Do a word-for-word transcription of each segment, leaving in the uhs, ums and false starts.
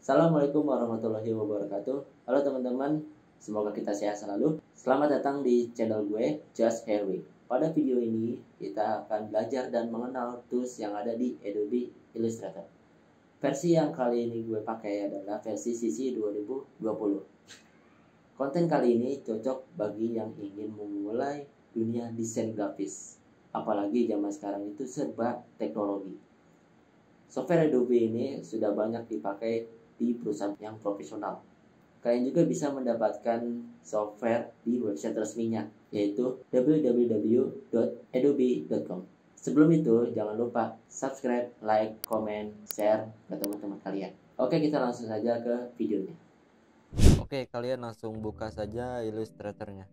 Assalamualaikum warahmatullahi wabarakatuh. Halo teman-teman, semoga kita sehat selalu. Selamat datang di channel gue, Just Herwig. Pada video ini, kita akan belajar dan mengenal tools yang ada di Adobe Illustrator. Versi yang kali ini gue pakai adalah versi C C dua ribu dua puluh. Konten kali ini cocok bagi yang ingin memulai dunia desain grafis. Apalagi zaman sekarang itu serba teknologi. Software Adobe ini sudah banyak dipakai di perusahaan yang profesional. Kalian juga bisa mendapatkan software di website resminya, yaitu w w w dot adobe dot com. Sebelum itu, jangan lupa subscribe, like, comment, share ke teman-teman kalian. Oke, kita langsung saja ke videonya. Oke, kalian langsung buka saja Illustratornya.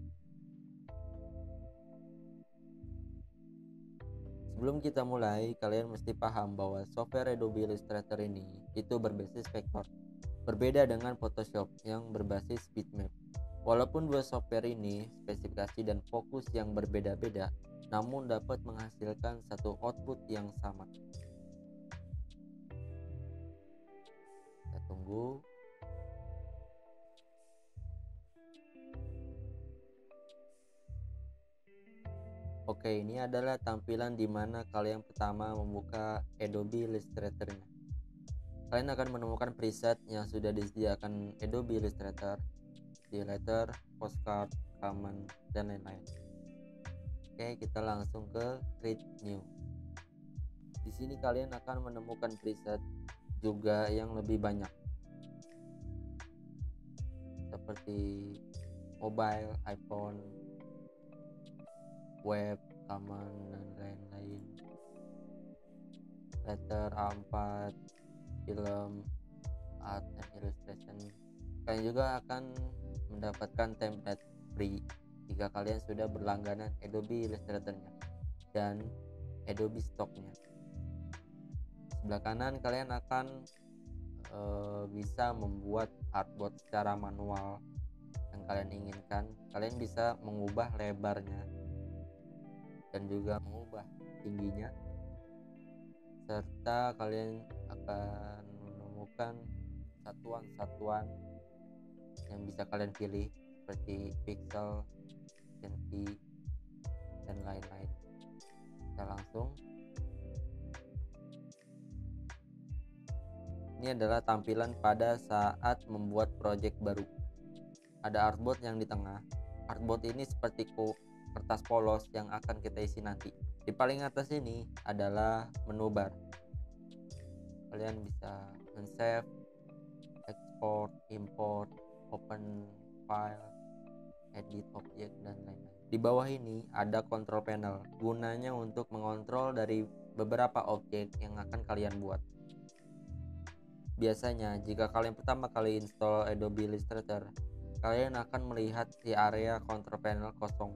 Sebelum kita mulai, kalian mesti paham bahwa software Adobe Illustrator ini itu berbasis vektor, berbeda dengan Photoshop yang berbasis bitmap. Walaupun dua software ini spesifikasi dan fokus yang berbeda-beda, namun dapat menghasilkan satu output yang sama. Kita tunggu. Oke, ini adalah tampilan di mana kalian pertama membuka Adobe Illustrator-nya. Kalian akan menemukan preset yang sudah disediakan Adobe Illustrator, di letter, postcard, common, dan lain-lain. Oke, kita langsung ke Create New. Di sini kalian akan menemukan preset juga yang lebih banyak, seperti mobile, iPhone, web, common, dan lain-lain. Letter, A empat, film, art, dan illustration. Kalian juga akan mendapatkan template free jika kalian sudah berlangganan Adobe Illustrator-nya dan Adobe Stock-nya. Sebelah kanan kalian akan e, bisa membuat artboard secara manual yang kalian inginkan. Kalian bisa mengubah lebarnya dan juga mengubah tingginya, serta kalian akan menemukan satuan-satuan yang bisa kalian pilih seperti pixel, senti, dan lain-lain. Kita langsung. Ini adalah tampilan pada saat membuat project baru. Ada artboard yang di tengah. Artboard ini seperti kertas polos yang akan kita isi nanti. Di paling atas ini adalah menu bar. Kalian bisa men-save, export, import, open file, edit object, dan lain-lain. Di bawah ini ada control panel, gunanya untuk mengontrol dari beberapa objek yang akan kalian buat. Biasanya jika kalian pertama kali install Adobe Illustrator, kalian akan melihat di area control panel kosong.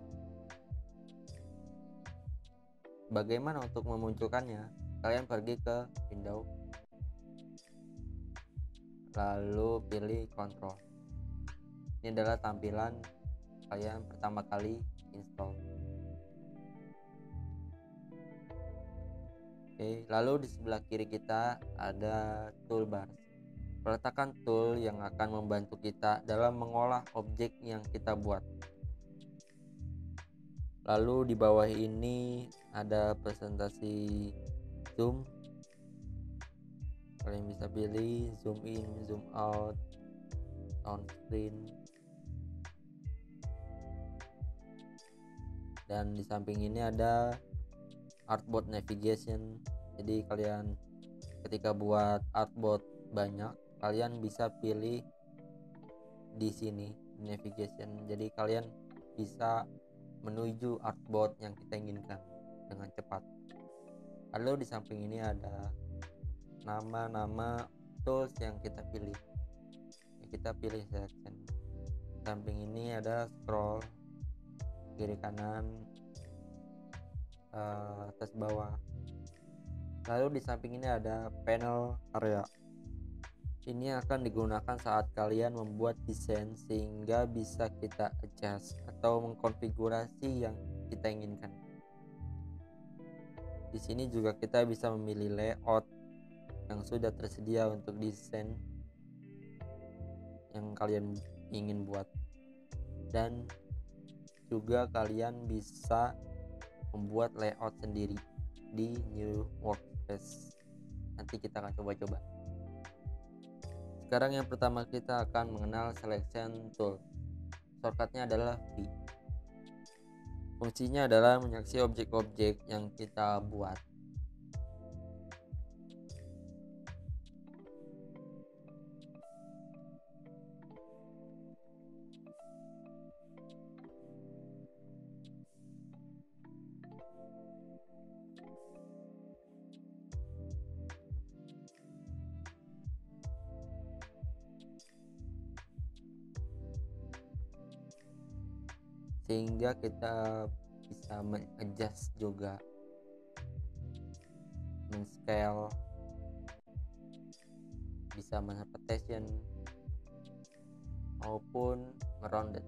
Bagaimana untuk memunculkannya? Kalian pergi ke Window, lalu pilih Control. Ini adalah tampilan kalian pertama kali install. Oke, lalu di sebelah kiri kita ada toolbar. Letakkan tool yang akan membantu kita dalam mengolah objek yang kita buat. Lalu di bawah ini ada presentasi zoom. Kalian bisa pilih zoom in, zoom out, on screen. Dan di samping ini ada artboard navigation. Jadi kalian ketika buat artboard banyak, kalian bisa pilih di sini navigation. Jadi kalian bisa menuju artboard yang kita inginkan dengan cepat. Lalu di samping ini ada nama-nama tools yang kita pilih. Kita pilih selection. Di samping ini ada scroll, kiri kanan, uh, atas bawah. Lalu di samping ini ada panel area. Ini akan digunakan saat kalian membuat desain sehingga bisa kita adjust atau mengkonfigurasi yang kita inginkan. Di sini juga kita bisa memilih layout yang sudah tersedia untuk desain yang kalian ingin buat, dan juga kalian bisa membuat layout sendiri di new workspace. Nanti kita akan coba-coba. Sekarang yang pertama kita akan mengenal selection tool. Shortcutnya adalah V. Fungsinya adalah menyeleksi objek-objek yang kita buat. Sehingga kita bisa men-adjust juga, men-scale, bisa men-repetition maupun nge-rounded.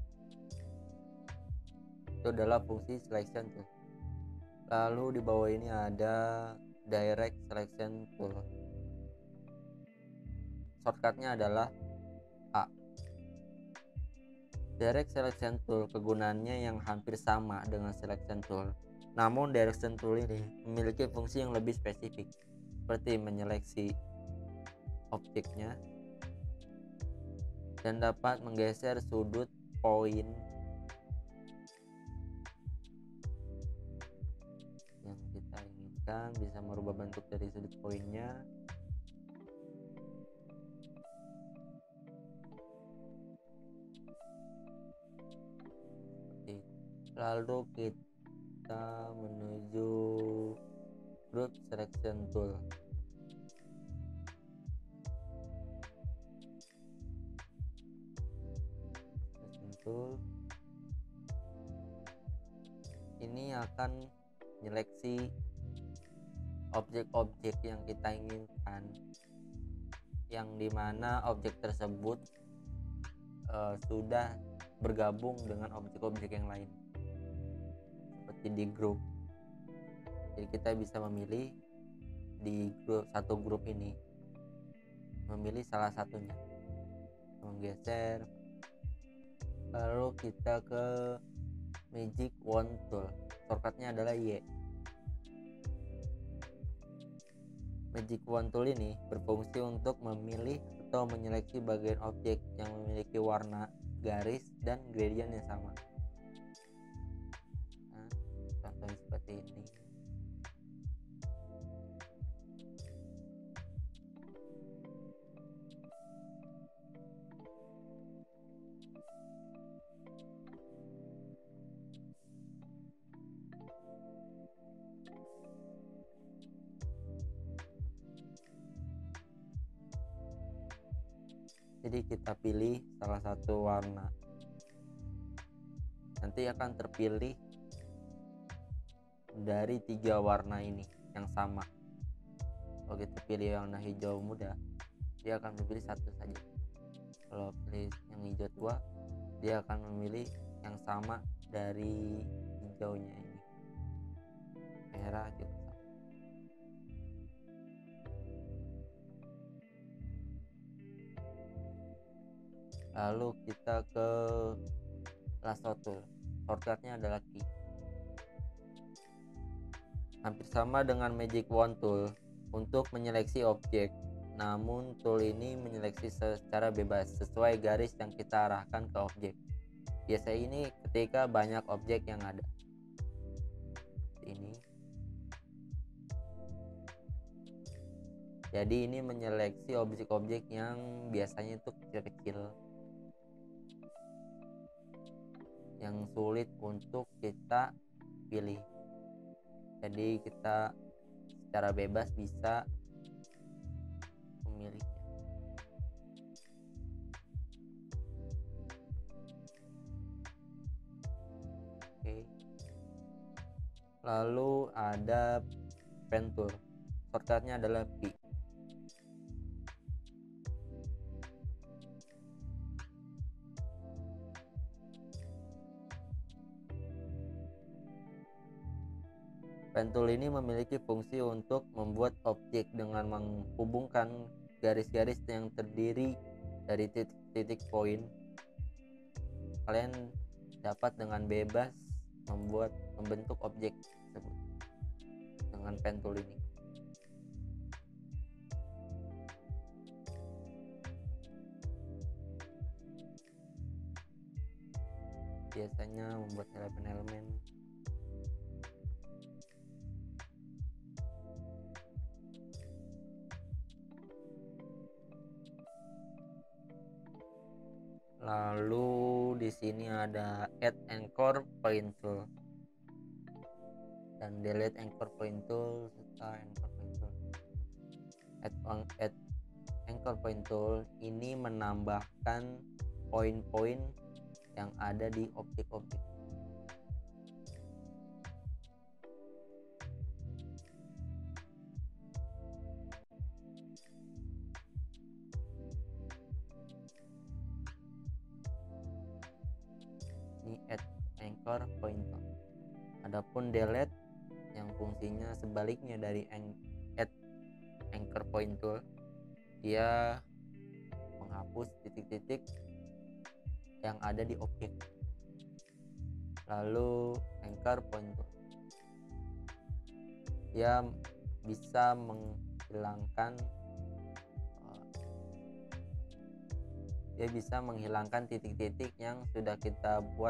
Itu adalah fungsi selection tool. Lalu di bawah ini ada direct selection tool. Shortcutnya adalah A. Direct selection tool kegunaannya yang hampir sama dengan selection tool. Namun direct selection tool ini memiliki fungsi yang lebih spesifik, seperti menyeleksi objeknya dan dapat menggeser sudut poin yang kita inginkan, bisa merubah bentuk dari sudut poinnya. Lalu kita menuju group selection tool. Selection tool ini akan menyeleksi objek-objek yang kita inginkan, yang dimana objek tersebut uh, sudah bergabung dengan objek-objek yang lain, seperti di grup. Jadi kita bisa memilih di grup, satu grup ini, memilih salah satunya, menggeser. Lalu kita ke magic wand tool. Shortcutnya adalah Y. Magic wand tool ini berfungsi untuk memilih atau menyeleksi bagian objek yang memiliki warna, garis, dan gradient yang sama. Nah, contohnya seperti ini. Jadi kita pilih salah satu warna, nanti akan terpilih dari tiga warna ini yang sama. Kalau kita pilih yang warna hijau muda, dia akan memilih satu saja. Kalau pilih yang hijau tua, dia akan memilih yang sama dari hijaunya ini. Merah juga sama. Lalu kita ke lasso tool. Shortcutnya adalah key. Hampir sama dengan magic wand tool untuk menyeleksi objek, namun tool ini menyeleksi secara bebas sesuai garis yang kita arahkan ke objek. Biasanya ini ketika banyak objek yang ada. Ini. Jadi ini menyeleksi objek-objek yang biasanya itu kecil-kecil, yang sulit untuk kita pilih. Jadi kita secara bebas bisa memilihnya. Oke. Lalu ada pen tool. Shortcutnya adalah P. Pen tool ini memiliki fungsi untuk membuat objek dengan menghubungkan garis-garis yang terdiri dari titik-titik poin, kalian dapat dengan bebas membuat membentuk objek tersebut dengan pen tool ini. Biasanya membuat elemen-elemen lalu di sini ada add anchor point tool dan delete anchor point tool serta anchor point tool. Add, add anchor point tool ini menambahkan poin-poin yang ada di objek-objek. Ini add anchor point tool. Adapun delete yang fungsinya sebaliknya dari add anchor point tool, dia menghapus titik-titik yang ada di objek. Lalu anchor point tool, dia bisa menghilangkan dia bisa menghilangkan titik-titik yang sudah kita buat.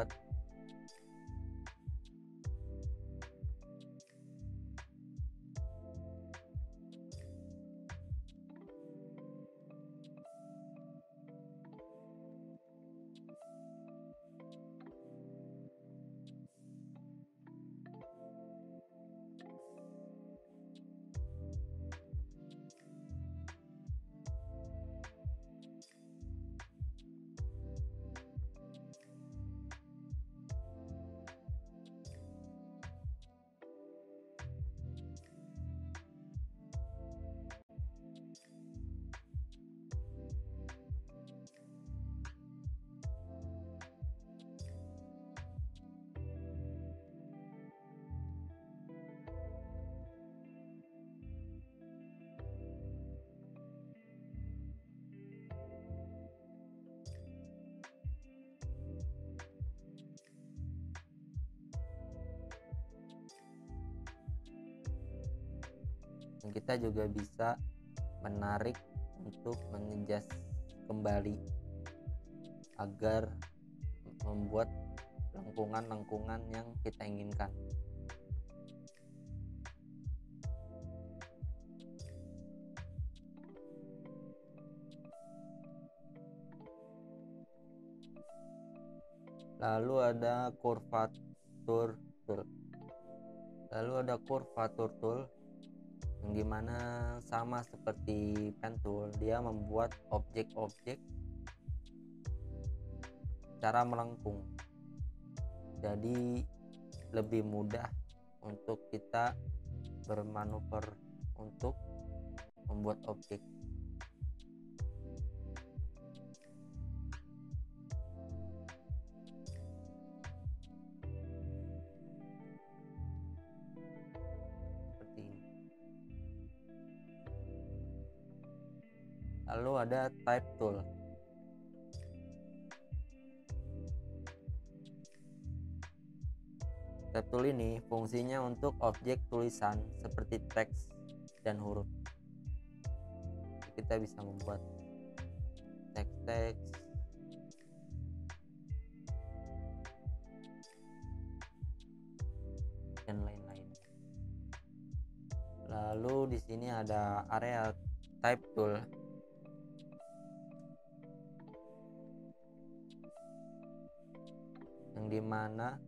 Dan kita juga bisa menarik untuk mengejas kembali agar membuat lengkungan-lengkungan yang kita inginkan. Lalu ada curvature tool. Lalu ada curvature tool yang dimana sama seperti pen tool, dia membuat objek-objek secara melengkung. Jadi lebih mudah untuk kita bermanuver untuk membuat objek. Lalu ada type tool. Type tool ini fungsinya untuk objek tulisan seperti teks dan huruf. Kita bisa membuat teks-teks, dan lain-lain. Lalu di sini ada area type tool. Yang dimana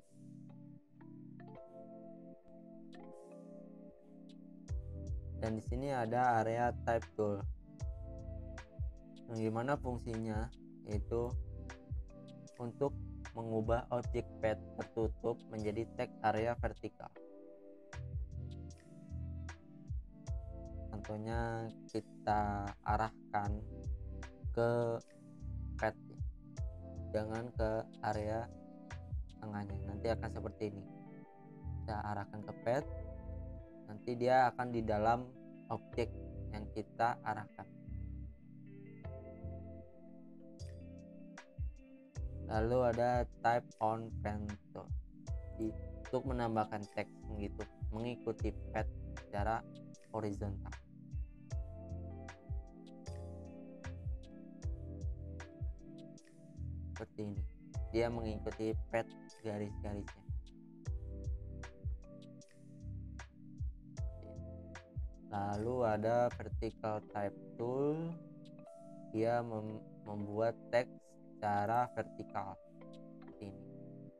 dan di sini ada area type tool yang dimana fungsinya yaitu untuk mengubah objek pad tertutup menjadi teks area vertikal. Contohnya kita arahkan ke pad, jangan ke area tengahnya, nanti akan seperti ini. Kita arahkan ke pad, nanti dia akan di dalam objek yang kita arahkan. Lalu ada type on pen tool untuk menambahkan teks begitu mengikuti pad secara horizontal. Seperti ini, dia mengikuti pad garis-garisnya. Lalu ada vertical type tool, dia mem membuat teks secara vertikal seperti ini.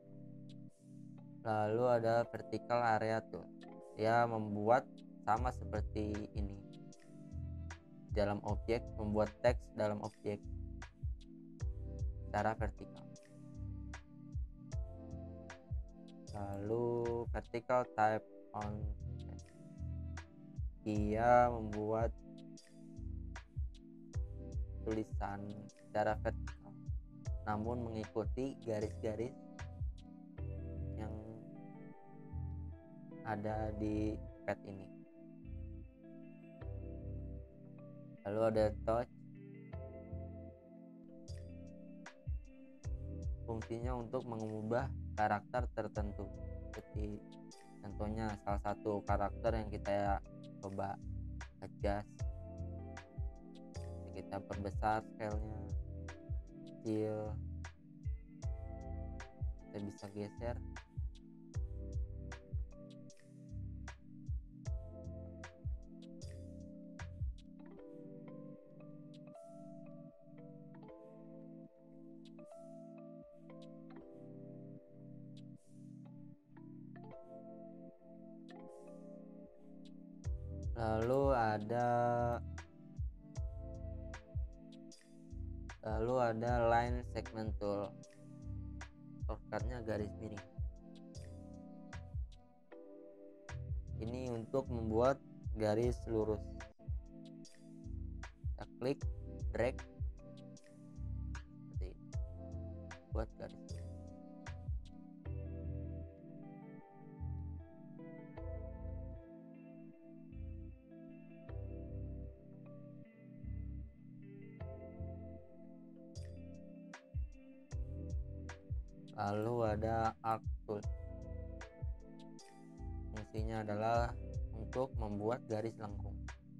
Lalu ada vertical area tool, dia membuat sama seperti ini, dalam objek, membuat teks dalam objek secara vertikal. Lalu vertical type on, dia membuat tulisan secara vertikal namun mengikuti garis-garis yang ada di pad ini. Lalu ada touch, fungsinya untuk mengubah karakter tertentu, seperti contohnya salah satu karakter yang kita coba adjust, kita perbesar scale-nya, kecil, kita bisa geser. Lalu ada lalu ada line segment tool, shortcutnya garis miring. Ini untuk membuat garis lurus. Kita klik, drag, seperti ini, buat garis lurus. Lalu ada arc tool, fungsinya adalah untuk membuat garis lengkung.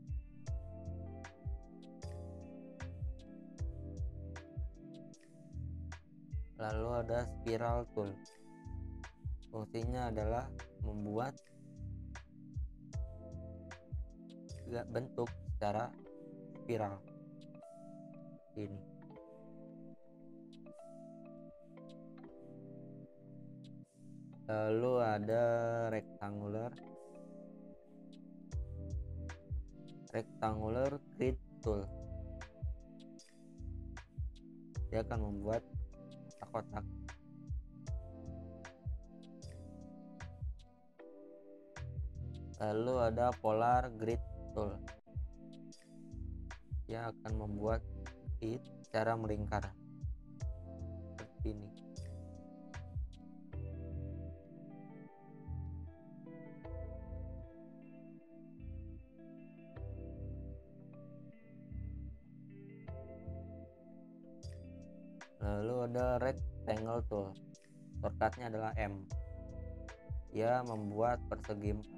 Lalu ada spiral tool, fungsinya adalah membuat bentuk secara spiral ini. Lalu ada rectangular rectangular grid tool, dia akan membuat kotak-kotak. Lalu ada polar grid tool, dia akan membuat grid secara melingkar seperti ini. Lalu ada rectangle tool, shortcutnya adalah M, dia membuat persegi empat.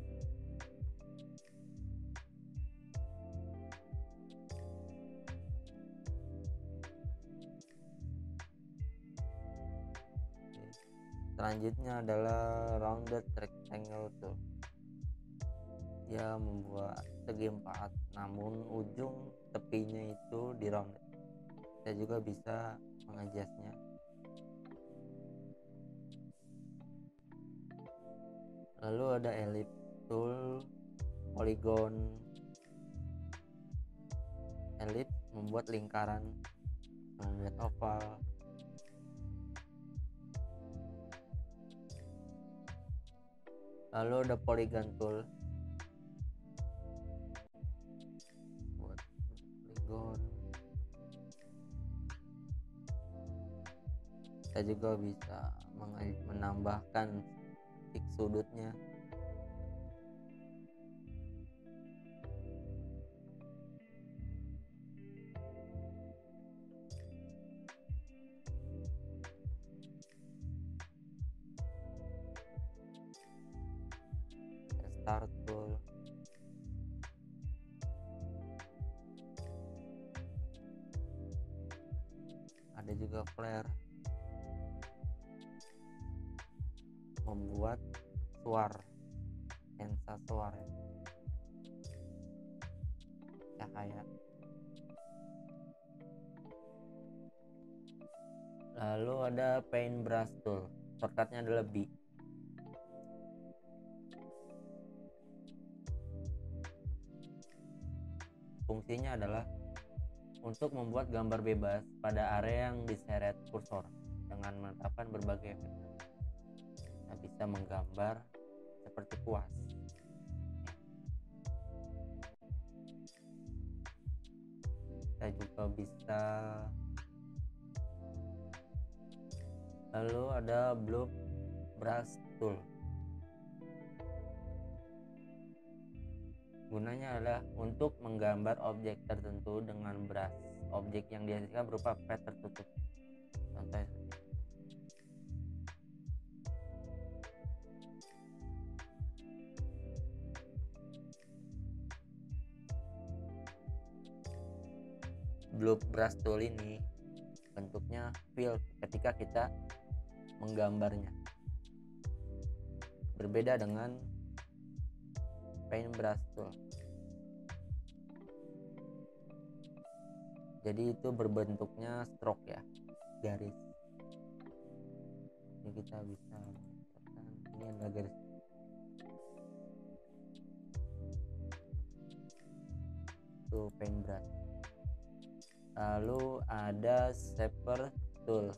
Selanjutnya adalah rounded rectangle tool, dia membuat segi empat namun ujung tepinya itu di rounded. Kita juga bisa mengadjustnya. Lalu ada ellipse tool, polygon. Ellipse membuat lingkaran, membuat oval. Lalu ada polygon tool, buat polygon. Kita juga bisa menambahkan titik sudutnya. start tool, ada juga flare, membuat suar, lensa suar ya, cahaya. Lalu ada paintbrush tool, shortcutnya adalah B. Fungsinya adalah untuk membuat gambar bebas pada area yang diseret kursor dengan menetapkan berbagai efek. Kita bisa menggambar seperti kuas. Kita juga bisa. Lalu ada blue brush tool. Gunanya adalah untuk menggambar objek tertentu dengan brush. Objek yang dihasilkan berupa pad tertutup. Contohnya seperti ini. Blue brush tool ini bentuknya fill ketika kita menggambarnya. Berbeda dengan paintbrush tool. Jadi itu berbentuknya stroke ya, garis. Ini kita bisa ini adalah garis. Itu paintbrush. Lalu ada shaper tool.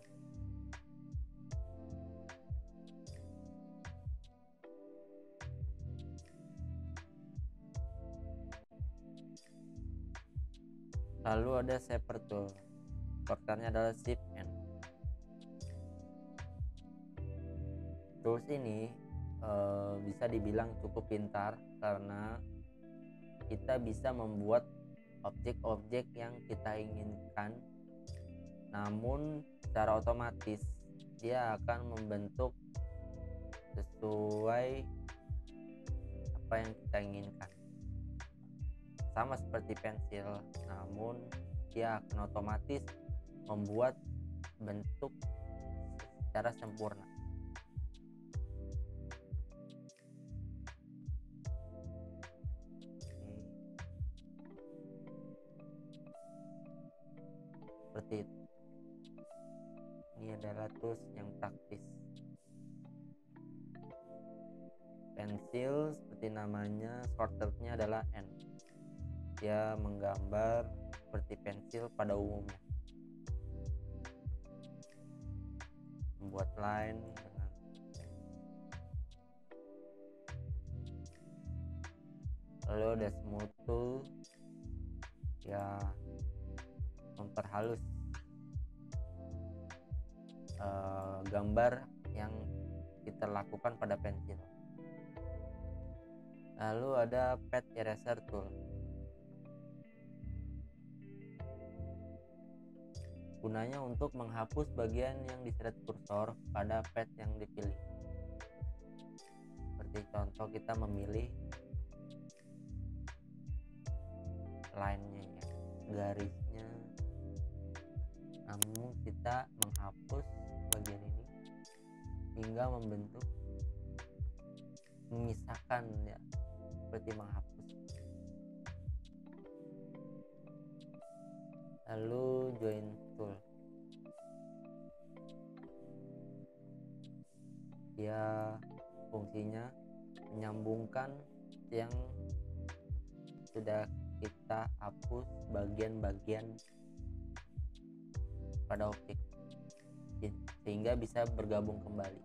Lalu ada shaper tool. Shortcutnya adalah Shift N. Tools ini e, bisa dibilang cukup pintar karena kita bisa membuat objek-objek yang kita inginkan, namun secara otomatis dia akan membentuk sesuai apa yang kita inginkan. Sama seperti pensil, namun dia akan otomatis membuat bentuk secara sempurna. Seperti itu. Ini adalah tools yang praktis. Pensil seperti namanya, shortcutnya adalah N. Dia menggambar seperti pensil pada umumnya, membuat line dengan lalu ada smooth tool, ya memperhalus uh, gambar yang kita lakukan pada pensil. Lalu ada pad eraser tool. Gunanya untuk menghapus bagian yang diseret kursor pada pad yang dipilih. Seperti contoh kita memilih line-nya ya, garisnya, namun kita menghapus bagian ini hingga membentuk, memisahkan ya, seperti menghapus. Lalu join tool, dia fungsinya menyambungkan yang sudah kita hapus bagian-bagian pada objek sehingga bisa bergabung kembali.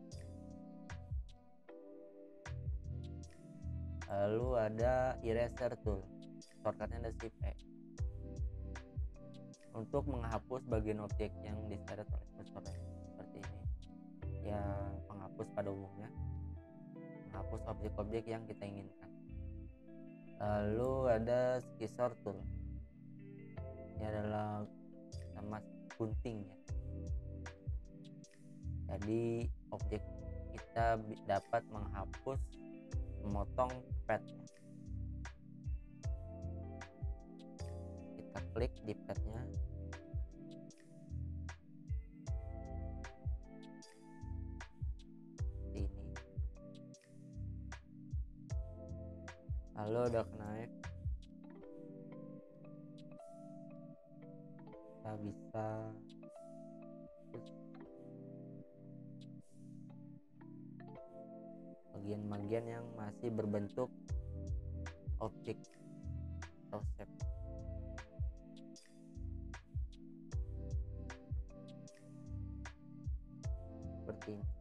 Lalu ada eraser tool, shortcutnya ada Shift E. Untuk menghapus bagian objek yang diseret oleh kursor seperti ini, ya menghapus pada umumnya, menghapus objek-objek yang kita inginkan. Lalu ada scissor tool, ini adalah sama gunting ya, jadi objek kita dapat menghapus memotong padnya. Kita klik di padnya. Seperti ini. Lalu ada knife. Kita bisa bagian-bagian yang masih berbentuk objek atau shape. Seperti ini.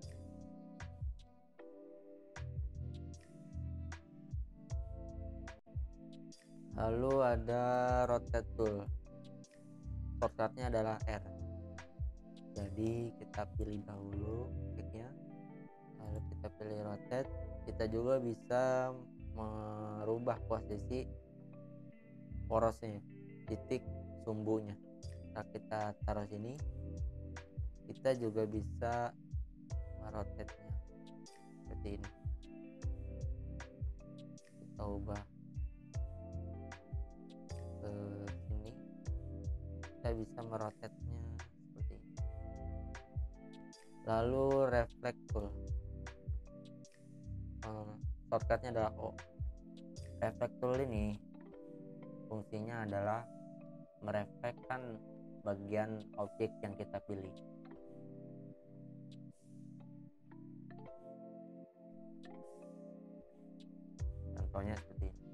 Lalu ada rotate tool. Shortcutnya adalah R. Jadi kita pilih dahulu kliknya, lalu kita pilih rotate. Kita juga bisa merubah posisi porosnya, titik sumbunya. Nah, kita taruh sini. Kita juga bisa merotate-nya seperti ini. Kita ubah ke sini. Kita bisa merotate-nya seperti ini. Lalu reflect tool. Hmm, shortcutnya adalah O. Reflect tool ini fungsinya adalah merefleksikan bagian objek yang kita pilih. Contohnya seperti ini.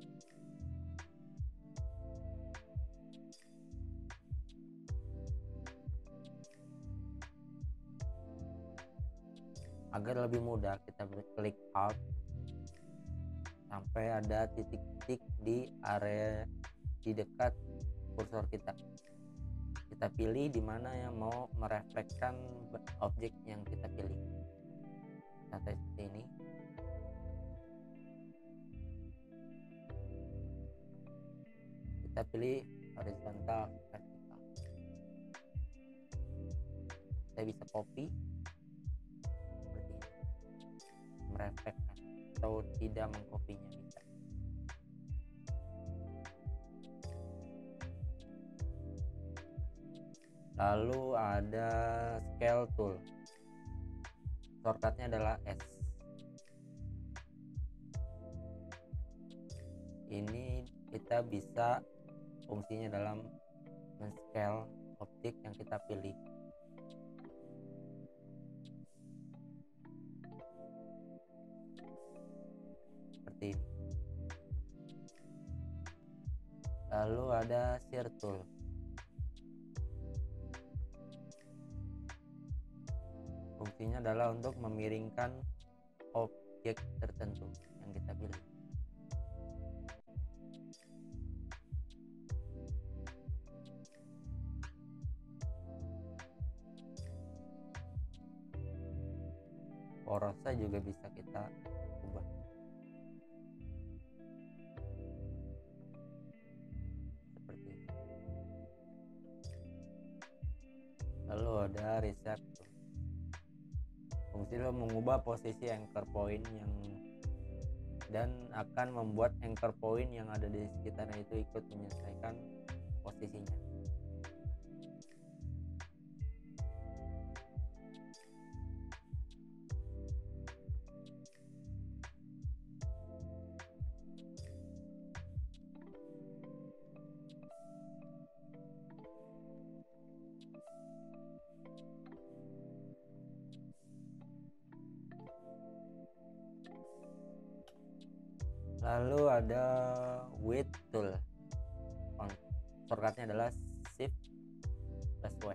Agar lebih mudah, kita klik Alt sampai ada titik-titik di area di dekat kursor kita. Kita pilih di mana yang mau merefleksikan objek yang kita pilih. Kita seperti ini. Kita pilih horizontal, vertikal. Kita bisa copy seperti ini, merefleksikan atau tidak mengkopinya bisa. Lalu ada scale tool. Shortcutnya adalah S. Ini kita bisa fungsinya dalam men-scale objek yang kita pilih. Seperti ini. Lalu ada shear tool. Fungsinya adalah untuk memiringkan objek tertentu yang kita pilih. Porosnya juga bisa kita ubah. Seperti ini. Lalu ada reset tool. Fungsinya mengubah posisi anchor point yang dan akan membuat anchor point yang ada di sekitarnya itu ikut menyesuaikan posisinya. Lalu ada width tool. Shortcutnya adalah shift plus W.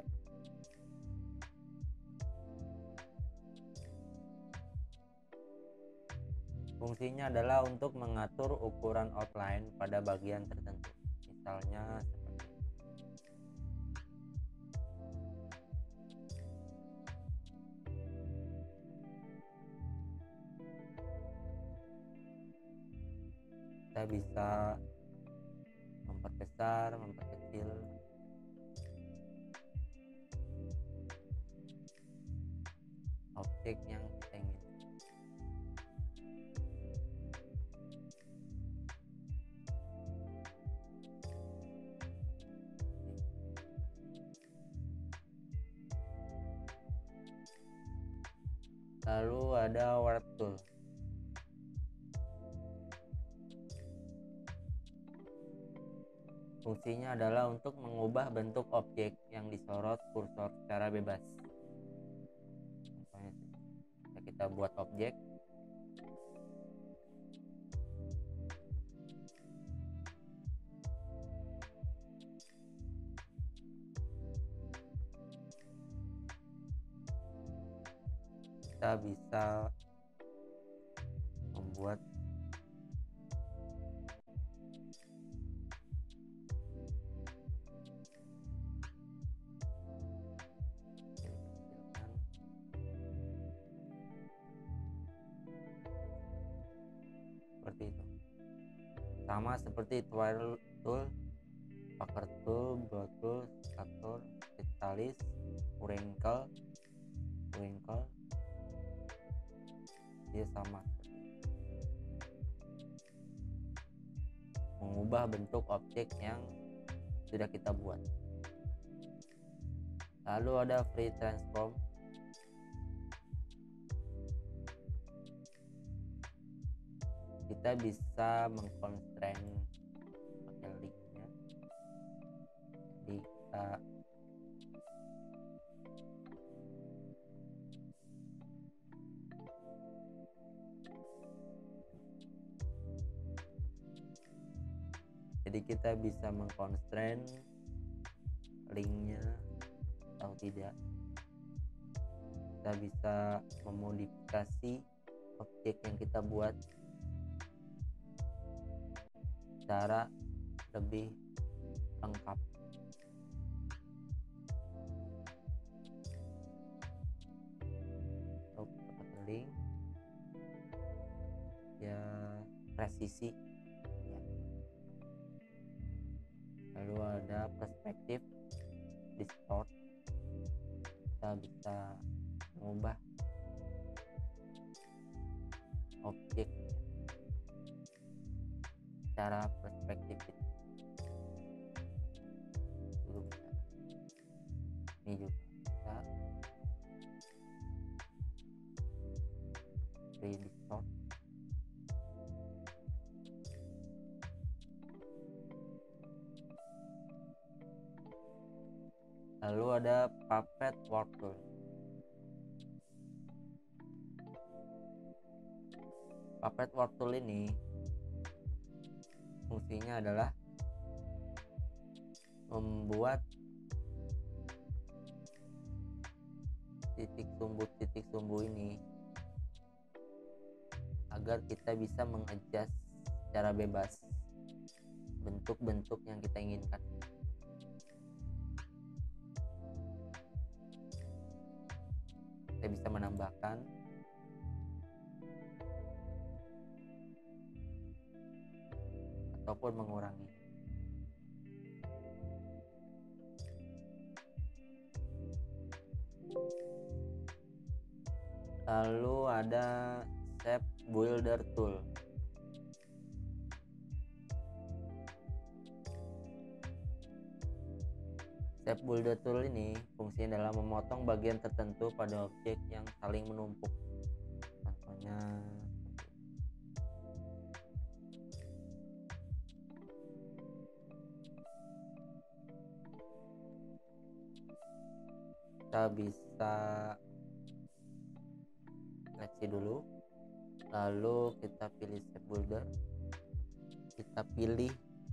Fungsinya adalah untuk mengatur ukuran outline pada bagian tertentu. Misalnya seperti ini. Kita bisa memperbesar, memperkecil. Objek yang kita inginkan. Lalu ada warp tool. Fungsinya adalah untuk mengubah bentuk objek yang disorot kursor secara bebas. Contohnya kita buat objek, kita bisa membuat seperti itu, sama seperti twirl tool, packer tool, blow tool, stator, vitalis, wrinkle, wrinkle, dia sama, mengubah bentuk objek yang sudah kita buat. Lalu ada free transform. Kita bisa mengconstrain pakai linknya, jadi kita jadi kita bisa mengconstrain linknya atau tidak. Kita bisa memodifikasi objek yang kita buat secara lebih lengkap. Untuk pakai link ya presisi ya. Lalu ada perspektif distort, kita bisa mengubah objek secara perspektif itu. Dulu bisa. Ini juga bisa free distort. Lalu ada puppet warp tool. Puppet warp tool ini fungsinya adalah membuat titik sumbu-titik sumbu ini agar kita bisa mengadjust secara bebas bentuk-bentuk yang kita inginkan. Kita bisa menambahkan ataupun mengurangi. Lalu ada shape builder tool. Shape builder tool ini fungsinya adalah memotong bagian tertentu pada objek yang saling menumpuk. Contohnya kita bisa seleksi dulu, lalu kita pilih shape builder, kita pilih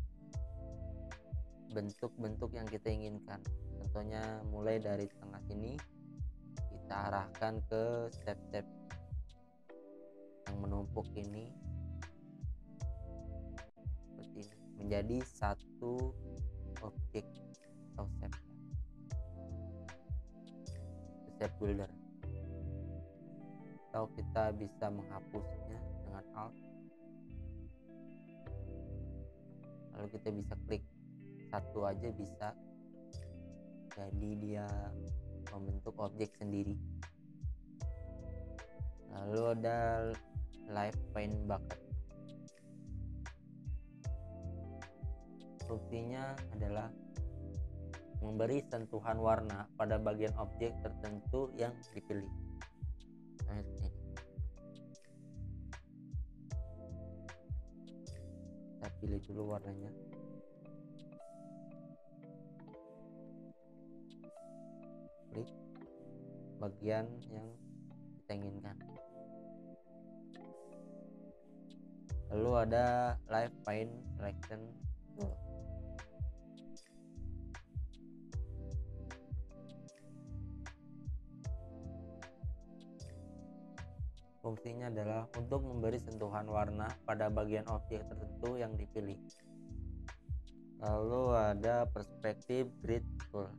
bentuk-bentuk yang kita inginkan. Contohnya mulai dari tengah sini kita arahkan ke step-step yang menumpuk ini seperti ini, menjadi satu objek atau shape. Shape builder, atau kita bisa menghapusnya dengan alt, lalu kita bisa klik satu aja bisa, jadi dia membentuk objek sendiri. Lalu ada live paint bucket. Fungsinya adalah memberi sentuhan warna pada bagian objek tertentu yang dipilih. Nah, ini. pilih dulu warnanya. Klik bagian yang kita inginkan. Lalu ada Live Paint Selection tool. Fungsinya adalah untuk memberi sentuhan warna pada bagian objek tertentu yang dipilih. Lalu ada Perspective Grid tool.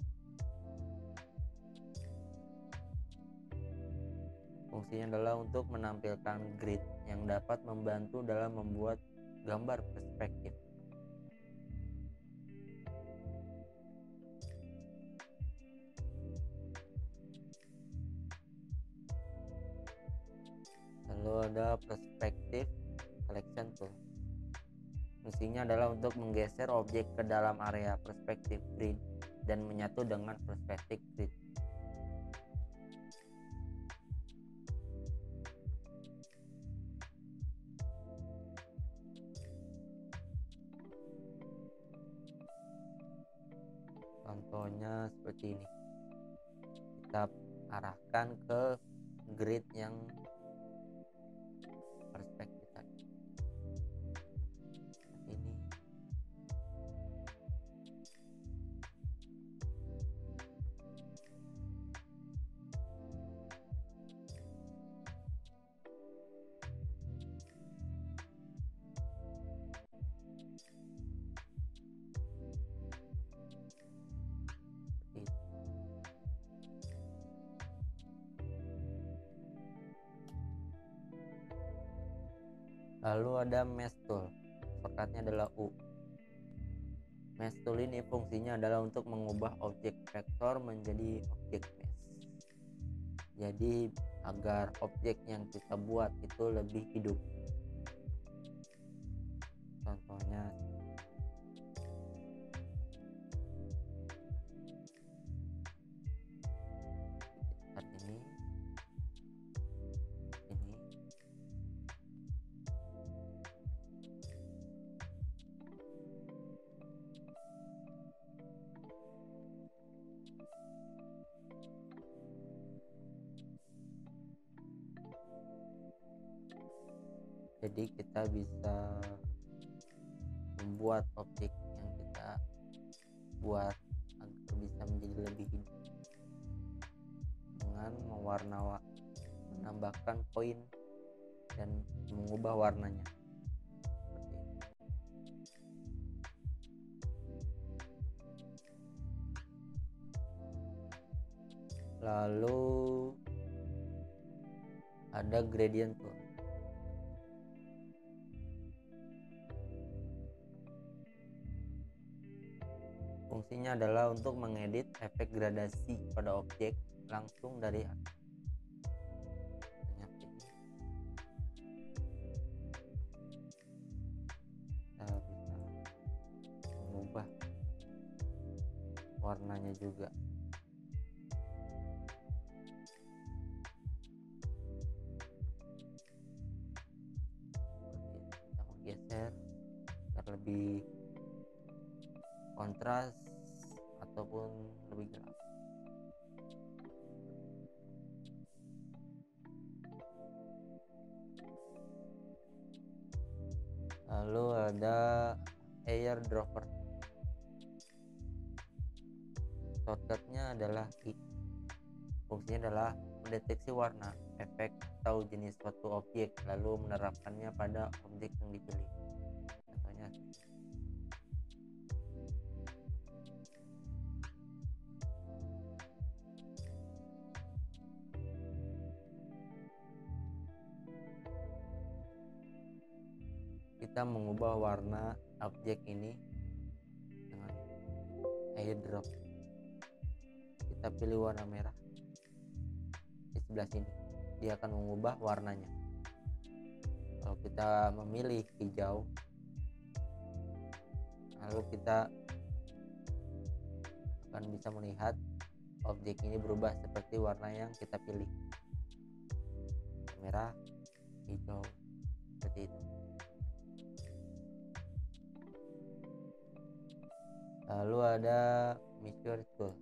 Fungsinya adalah untuk menampilkan grid yang dapat membantu dalam membuat gambar perspektif. Lalu ada Perspective Selection tool. Fungsinya adalah untuk menggeser objek ke dalam area perspektif grid dan menyatu dengan perspektif grid. Contohnya seperti ini, kita arahkan ke grid yang perspektif tadi. Seperti ini. Lalu ada Mesh tool, shortcutnya adalah U. Mesh tool ini fungsinya adalah untuk mengubah objek vektor menjadi objek mesh. Jadi agar objek yang kita buat itu lebih hidup. Contohnya seperti ini. Ini. Jadi kita bisa membuat objek yang kita buat agar bisa menjadi lebih hidup dengan mewarna menambahkan poin dan mengubah warnanya. Seperti ini. Lalu ada gradient tool. Fungsinya adalah untuk mengedit efek gradasi pada objek langsung dari atas. Kita bisa mengubah warnanya juga. Kita menggeser agar lebih kontras ataupun lebih gelap. Lalu ada airdropper. Shortcutnya adalah I. Fungsinya adalah mendeteksi warna, efek, atau jenis suatu objek lalu menerapkannya pada objek yang dipilih. Contohnya kita mengubah warna objek ini dengan airdrop. Kita pilih warna merah di sebelah sini, dia akan mengubah warnanya. Kalau kita memilih hijau, lalu kita akan bisa melihat objek ini berubah seperti warna yang kita pilih, merah, hijau, seperti itu. Lalu ada measure tool.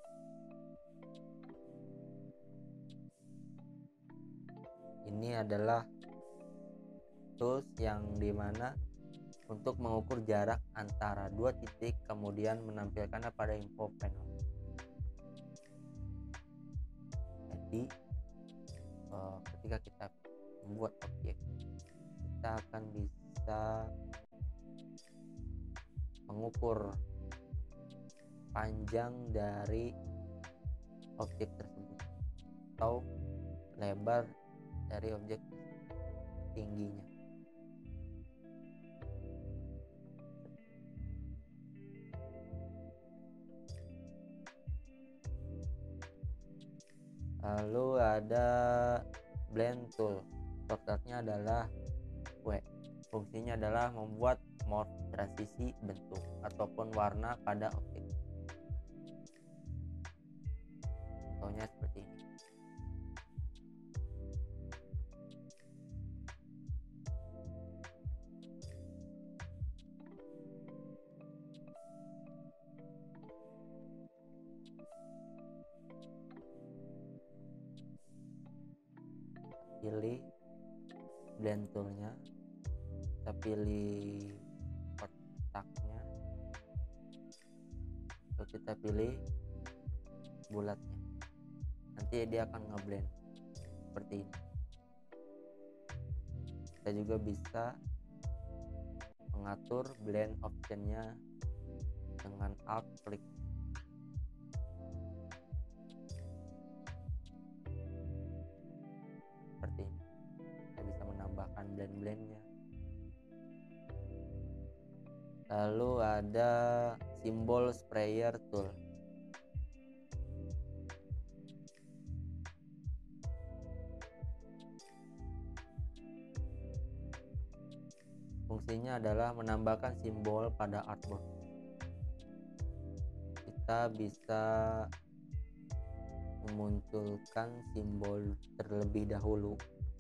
Ini adalah tools yang dimana untuk mengukur jarak antara dua titik kemudian menampilkannya pada info panel. Jadi uh, ketika kita membuat objek, kita akan bisa mengukur panjang dari objek tersebut atau lebar dari objek tingginya. Lalu ada blend tool. Shortcutnya adalah W. Fungsinya adalah membuat morph transisi bentuk ataupun warna pada objek. Contohnya seperti ini. Pilih blend toolnya, kita pilih kotaknya, lalu kita pilih bulatnya, nanti dia akan ngeblend seperti ini. Kita juga bisa mengatur blend optionnya dengan alt klik. Seperti ini, kita bisa menambahkan blend-blendnya. Lalu ada simbol sprayer tool. Fungsinya adalah menambahkan simbol pada artboard. Kita bisa memunculkan simbol terlebih dahulu.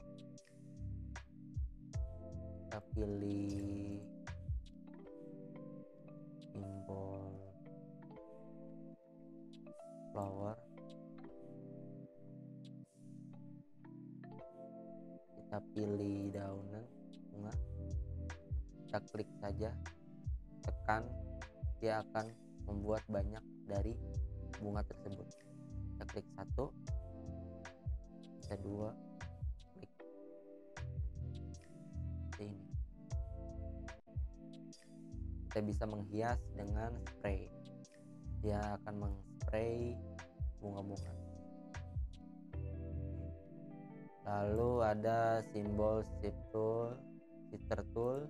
Kita pilih simbol flower, kita pilih daunan bunga, kita klik saja, tekan, dia akan membuat banyak dari bunga tersebut. Kita klik satu, kita dua, klik seperti ini. Kita bisa menghias dengan spray, dia akan mengspray bunga-bunga. Lalu ada simbol shift tool, shifter tool.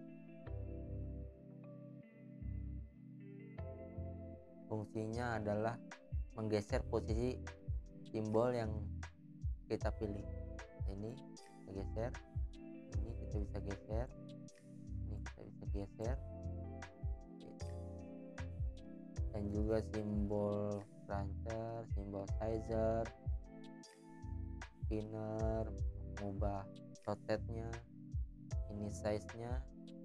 Fungsinya adalah menggeser posisi simbol yang kita pilih. Ini kita geser, ini kita bisa geser, ini kita bisa geser, dan juga simbol cruncher, simbol sizer, spinner, mengubah rotate-nya, ini size-nya,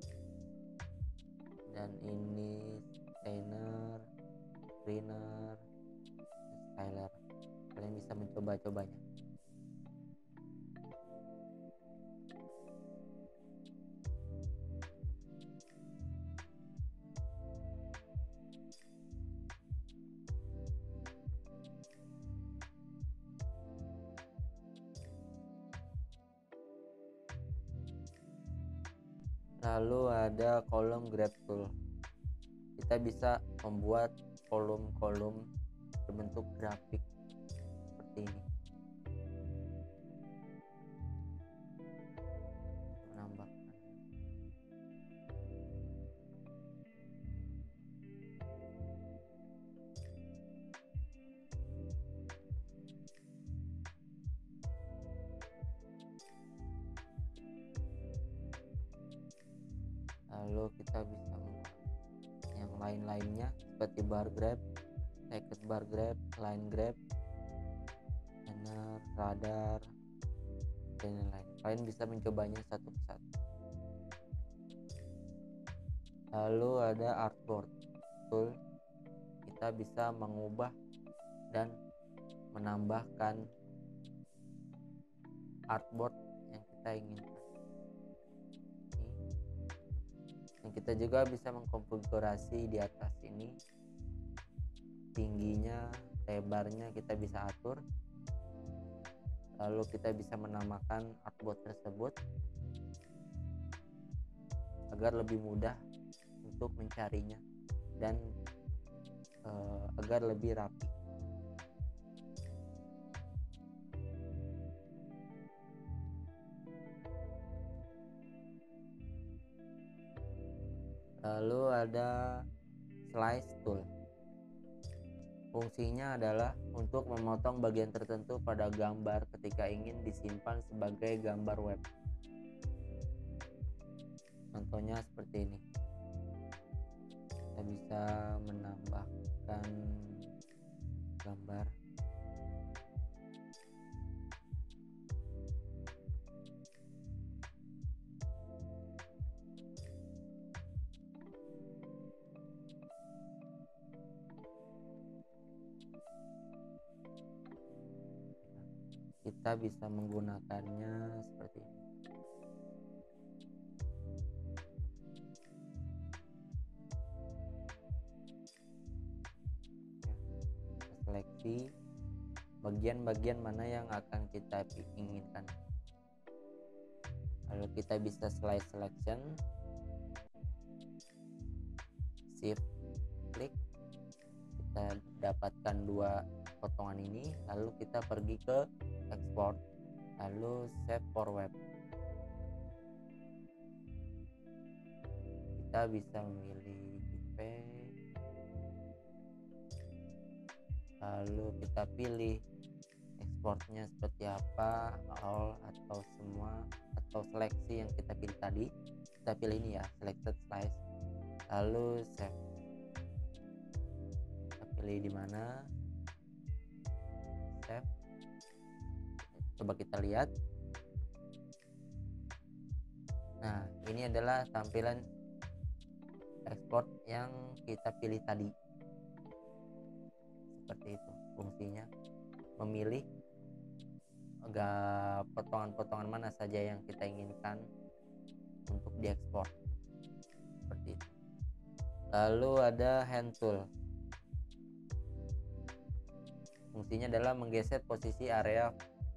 dan ini stainer, cleaner, styler. Kalian bisa mencoba-cobanya. Lalu ada kolom grab tool. Kita bisa membuat kolom-kolom berbentuk grafik seperti ini. Menambahkan. Lalu kita bisa membuat yang lain-lainnya seperti bar grab, naked bar grab, line grab, banner, radar, dan lain-lain. Kalian bisa mencobanya satu persatu. Lalu ada artboard tool. kita bisa mengubah dan menambahkan artboard yang kita inginkan. Dan kita juga bisa mengkonfigurasi di atas ini, tingginya, lebarnya kita bisa atur. Lalu kita bisa menamakan artboard tersebut agar lebih mudah untuk mencarinya dan uh, agar lebih rapi. Lalu ada slice tool. Fungsinya adalah untuk memotong bagian tertentu pada gambar ketika ingin disimpan sebagai gambar web. Contohnya seperti ini. Kita bisa menambahkan gambar. Kita bisa menggunakannya seperti ini. Seleksi bagian-bagian mana yang akan kita inginkan. Lalu kita bisa slice selection, shift klik, kita dapatkan dua potongan ini, lalu kita pergi ke export, lalu save for web. Kita bisa memilih J P G, lalu kita pilih ekspornya seperti apa, all atau semua, atau seleksi yang kita pilih tadi. Kita pilih ini ya, selected slice, lalu save. Kita pilih di mana, save. Coba kita lihat. Nah, ini adalah tampilan export yang kita pilih tadi. Seperti itu fungsinya, memilih agak potongan-potongan mana saja yang kita inginkan untuk diekspor. Seperti itu. Lalu ada hand tool. Fungsinya adalah menggeser posisi area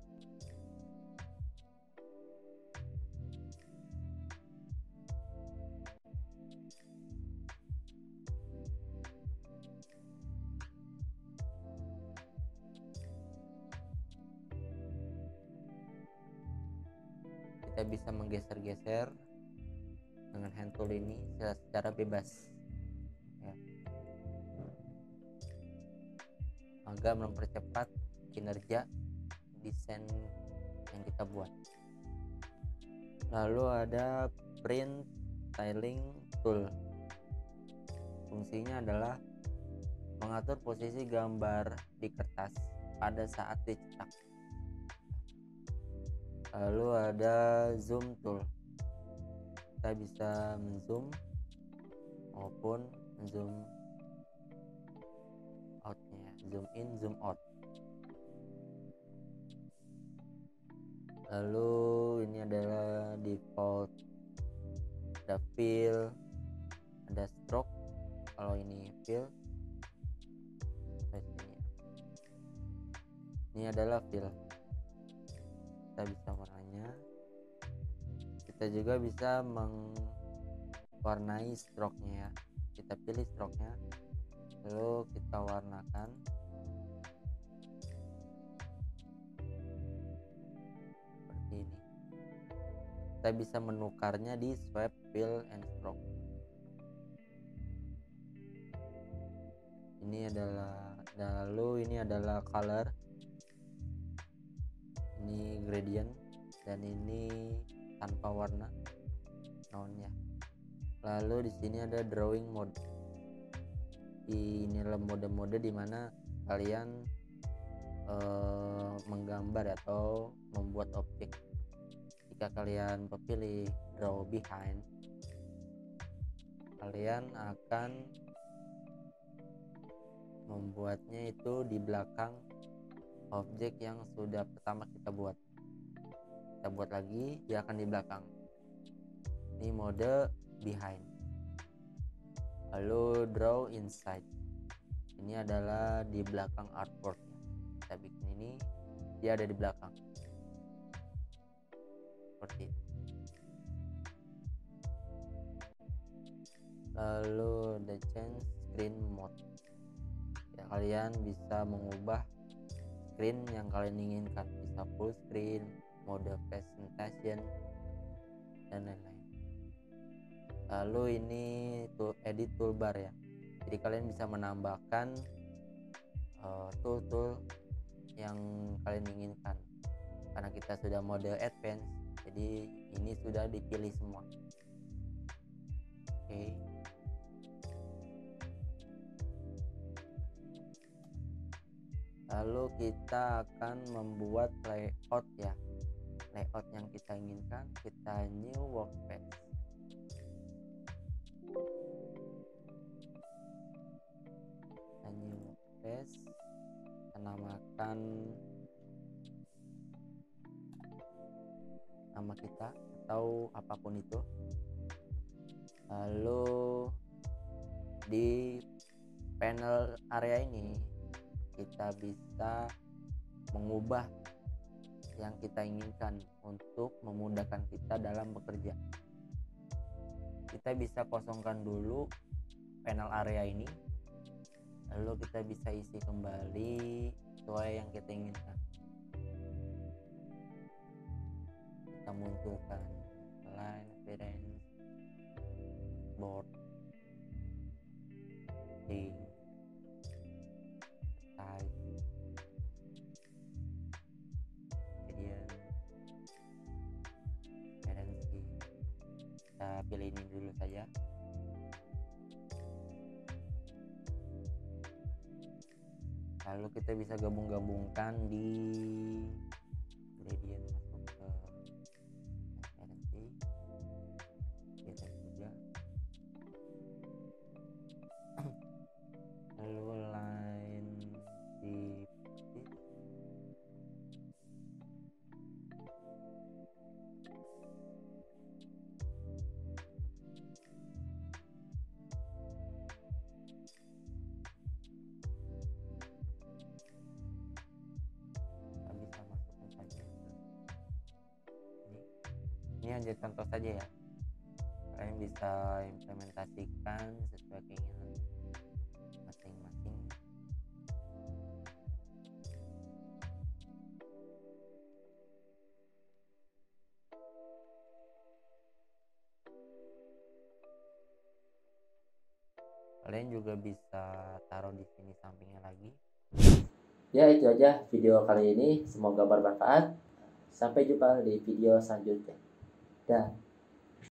kita bisa menggeser-geser dengan hand tool ini secara bebas ya, agar mempercepat kinerja desain yang kita buat. Lalu ada print styling tool. Fungsinya adalah mengatur posisi gambar di kertas pada saat dicetak. Lalu ada zoom tool. Kita bisa menzoom maupun zoom outnya, zoom in, zoom out. Lalu ini adalah default, ada fill, ada stroke. Kalau ini fill, ini adalah fill. Kita bisa warnanya. Kita juga bisa mewarnai stroke-nya ya. Kita pilih stroke-nya, lalu kita warnakan. Seperti ini. Kita bisa menukarnya di swipe, fill, and stroke. Ini adalah, lalu ini adalah color. Ini gradient dan ini tanpa warna nounnya. Lalu di sini ada drawing mode. Ini adalah mode-mode di mana kalian eh, menggambar atau membuat objek. Jika kalian memilih draw behind, kalian akan membuatnya itu di belakang objek yang sudah pertama kita buat. Kita buat lagi, dia akan di belakang. Ini mode behind. Lalu draw inside. Ini adalah di belakang artboard. Kita bikin ini, dia ada di belakang. Seperti itu. Lalu the change screen mode. Ya, kalian bisa mengubah screen yang kalian inginkan, bisa full screen, mode presentation, dan lain-lain. Lalu ini tuh edit toolbar ya, jadi kalian bisa menambahkan uh, tool-tool yang kalian inginkan. Karena kita sudah mode advance, jadi ini sudah dipilih semua. Oke okay. Lalu kita akan membuat layout ya, layout yang kita inginkan. Kita new workspace. Kita new workspace, kita namakan nama kita atau apapun itu. Lalu di panel area ini kita bisa mengubah yang kita inginkan untuk memudahkan kita dalam bekerja. Kita bisa kosongkan dulu panel area ini, lalu kita bisa isi kembali sesuai yang kita inginkan. Kita munculkan line appearance, board, thing, kita pilih ini dulu saja. Lalu kita bisa gabung-gabungkan di gradient, masuk ke transparency, kita juga. Lalu line di ini hanya contoh saja ya, kalian bisa implementasikan sesuai keinginan masing-masing. Kalian juga bisa taruh di sini sampingnya lagi. Ya, itu aja video kali ini, semoga bermanfaat. Sampai jumpa di video selanjutnya. Dah.